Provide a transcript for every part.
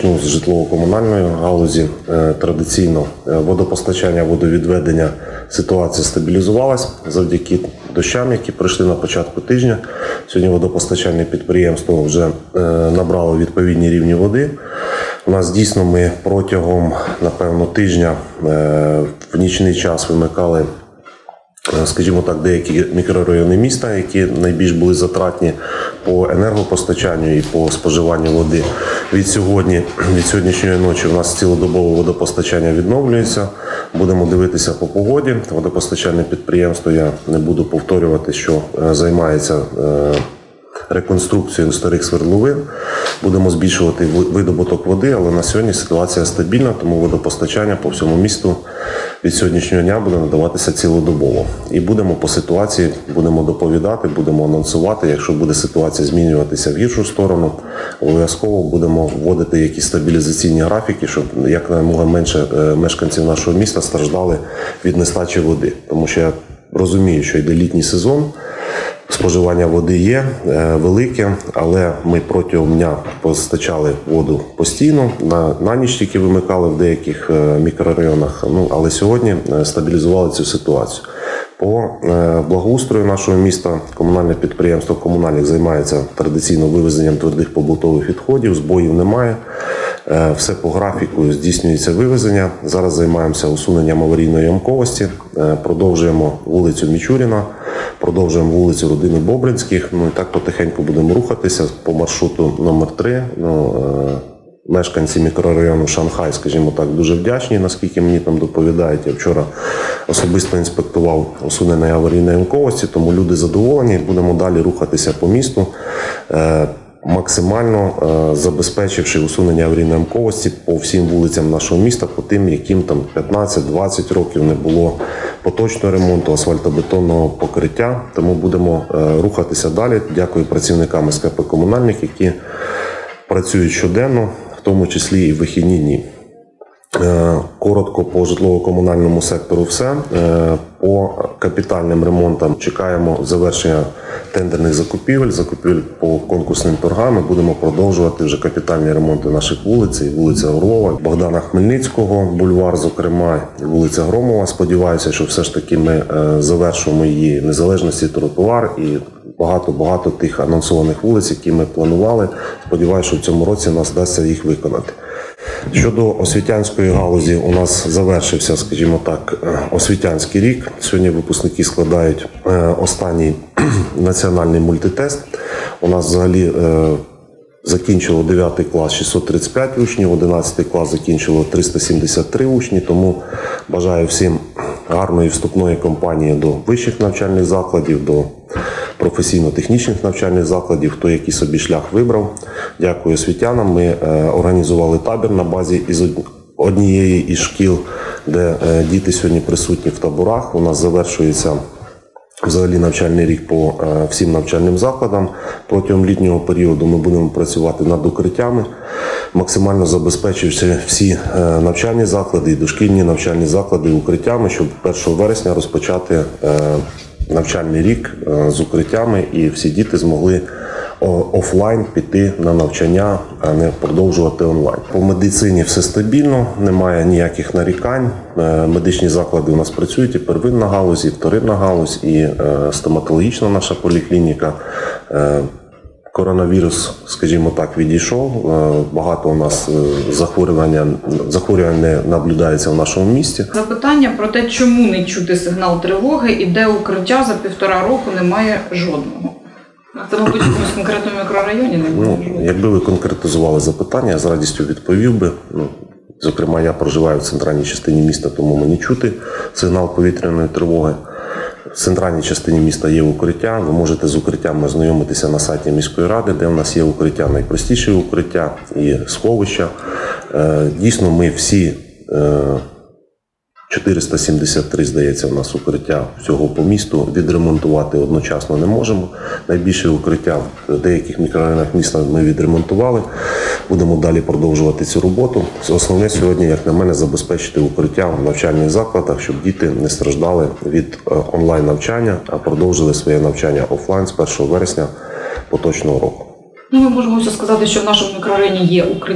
Почну з житлово-комунальної галузі. Традиційно водопостачання, водовідведення, ситуація стабілізувалась завдяки дощам, які пройшли на початку тижня. Сьогодні водопостачальне підприємство вже набрало відповідні рівні води. У нас дійсно ми протягом, напевно, тижня в нічний час вимикали, скажімо так, деякі мікрорайони міста, які найбільш були затратні по енергопостачанню і по споживанню води. Від сьогоднішньої ночі у нас цілодобове водопостачання відновлюється. Будемо дивитися по погоді. Водопостачальне підприємство, я не буду повторювати, що займається реконструкцією старих свердловин. Будемо збільшувати видобуток води, але на сьогодні ситуація стабільна, тому водопостачання по всьому місту від сьогоднішнього дня буде надаватися цілодобово. І будемо по ситуації, будемо доповідати, будемо анонсувати. Якщо буде ситуація змінюватися в гіршу сторону, обов'язково будемо вводити якісь стабілізаційні графіки, щоб якомога менше мешканців нашого міста страждали від нестачі води. Тому що я розумію, що йде літній сезон, споживання води є велике, але ми протягом дня постачали воду постійно, на ніч тільки вимикали в деяких мікрорайонах, але сьогодні стабілізували цю ситуацію. По благоустрою нашого міста комунальне підприємство «Комунальник» займається традиційно вивезенням твердих побутових відходів, збоїв немає. Все по графіку здійснюється вивезення. Зараз займаємося усуненням аварійної ямковості, продовжуємо вулицю Мічуріна, продовжуємо вулицю Родини Бобринських. І так потихеньку будемо рухатися по маршруту номер 3. Мешканці мікрорайону Шанхай, скажімо так, дуже вдячні, наскільки мені там доповідають. Я вчора особисто інспектував усунення аварійної ямковості, тому люди задоволені. Будемо далі рухатися по місту, максимально забезпечивши усунення аварійної ямковості по всім вулицям нашого міста, по тим, яким там 15-20 років не було поточного ремонту, асфальтобетонного покриття. Тому будемо рухатися далі. Дякую працівникам СКП «Комунальник», які працюють щоденно, в тому числі і в вихідні дні. Коротко по житлово-комунальному сектору все. По капітальним ремонтам чекаємо завершення тендерних закупівель по конкурсним торгам. Ми будемо продовжувати вже капітальні ремонти наших вулиць, і вулиця Орлова, Богдана Хмельницького, бульвар, зокрема, і вулиця Громова. Сподіваюся, що все ж таки ми завершимо її незалежності, тротуар і багато тих анонсованих вулиць, які ми планували. Сподіваюся, що в цьому році нас вдасться їх виконати. Щодо освітянської галузі, у нас завершився, скажімо так, освітянський рік. Сьогодні випускники складають останній національний мультитест. У нас взагалі закінчило 9 клас 635 учнів, 11 клас закінчило 373 учні, тому бажаю всім гарної вступної кампанії до вищих навчальних закладів, до професійно-технічних навчальних закладів, хто який собі шлях вибрав. Дякую освітянам. Ми організували табір на базі із однієї із шкіл, де діти сьогодні присутні в таборах. У нас завершується взагалі навчальний рік по всім навчальним закладам. Протягом літнього періоду ми будемо працювати над укриттями, максимально забезпечивши всі навчальні заклади і дошкільні навчальні заклади укриттями, щоб 1 вересня розпочати навчальний рік з укриттями, і всі діти змогли офлайн піти на навчання, а не продовжувати онлайн. По медицині все стабільно, немає ніяких нарікань. Медичні заклади у нас працюють, і первинна галузь, і вторинна галузь, і стоматологічна наша поліклініка. Коронавірус, скажімо так, відійшов. Багато у нас захворювань не наблюдається в нашому місті. Запитання про те, чому не чути сигнал тривоги і де укриття за 1,5 року немає жодного. Це, мабуть, в якомусь конкретному мікрорайоні не буде жодного. Якби ви конкретизували запитання, я з радістю відповів би. Зокрема, я проживаю в центральній частині міста, тому мені чути сигнал повітряної тривоги. В центральній частині міста є укриття. Ви можете з укриттям ознайомитися на сайті міської ради, де у нас є укриття, найпростіші укриття і сховища. Дійсно, ми всі 473, здається, у нас укриття всього по місту відремонтувати одночасно не можемо. Найбільше укриття в деяких мікрорайонах міста ми відремонтували. Будемо далі продовжувати цю роботу. Основне сьогодні, як на мене, забезпечити укриття в навчальних закладах, щоб діти не страждали від онлайн-навчання, а продовжили своє навчання офлайн з 1 вересня поточного року. Ми можемо сказати, що в нашому мікрорайоні є укриття.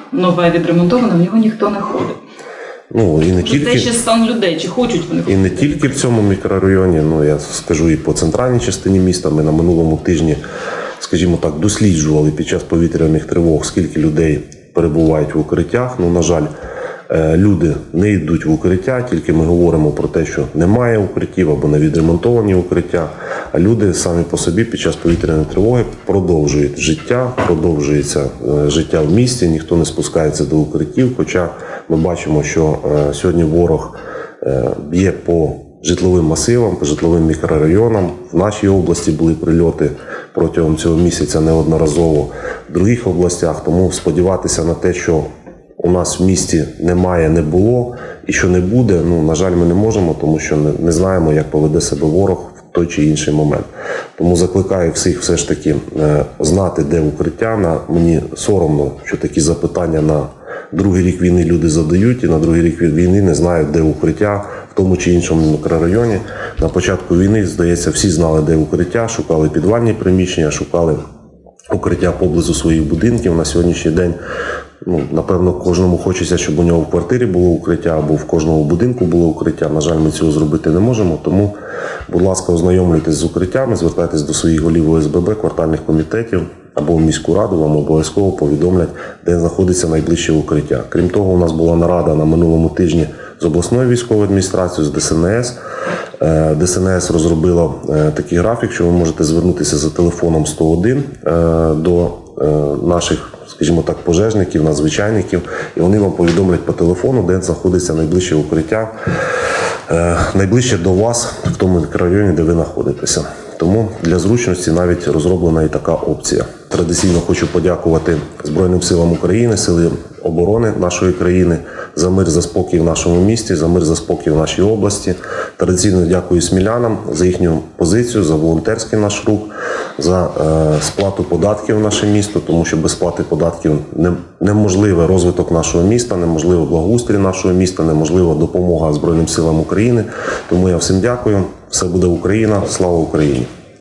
нове відремонтоване, в нього ніхто не ходить. Ну, і не Це тільки... ще стан людей, чи хочуть вони І ходити. не тільки в цьому мікрорайоні, ну я скажу і по центральній частині міста. Ми на минулому тижні, скажімо так, досліджували під час повітряних тривог, скільки людей перебувають в укриттях. Ну, на жаль, люди не йдуть в укриття, тільки ми говоримо про те, що немає укриттів або не відремонтовані укриття. А люди самі по собі під час повітряної тривоги продовжують життя, продовжується життя в місті, ніхто не спускається до укриттів, хоча ми бачимо, що сьогодні ворог б'є по житловим масивам, по житловим мікрорайонам. В нашій області були прильоти протягом цього місяця неодноразово, в других областях. Тому сподіватися на те, що у нас в місті немає, не було і що не буде, ну, на жаль, ми не можемо, тому що не знаємо, як поведе себе ворог в той чи інший момент. Тому закликаю всіх все ж таки знати, де укриття. Мені соромно, що такі запитання на другий рік війни люди задають, і на другий рік війни не знають, де укриття в тому чи іншому мікрорайоні. На початку війни, здається, всі знали, де укриття, шукали підвальні приміщення, шукали укриття поблизу своїх будинків. На сьогоднішній день, ну, напевно, кожному хочеться, щоб у нього в квартирі було укриття або в кожному будинку було укриття. На жаль, ми цього зробити не можемо, тому, будь ласка, ознайомлюйтесь з укриттями, звертайтесь до своїх голів ОСББ, квартальних комітетів або в міську раду, вам обов'язково повідомлять, де знаходиться найближче укриття. Крім того, у нас була нарада на минулому тижні з обласною військовою адміністрацією, з ДСНС. ДСНС розробила такий графік, що ви можете звернутися за телефоном 101 до наших, скажімо так, пожежників, надзвичайників, і вони вам повідомлять по телефону, де знаходиться найближче укриття, найближче до вас в тому мікрорайоні, де ви знаходитеся. Тому для зручності навіть розроблена і така опція. Традиційно хочу подякувати Збройним силам України, Сили оборони нашої країни за мир, за спокій в нашому місті, за мир, за спокій в нашій області. Традиційно дякую смілянам за їхню позицію, за волонтерський наш рух, за сплату податків в наше місто, тому що без сплати податків неможливий розвиток нашого міста, неможливо благоустрій нашого міста, неможлива допомога Збройним силам України. Тому я всім дякую. Все буде Україна. Слава Україні!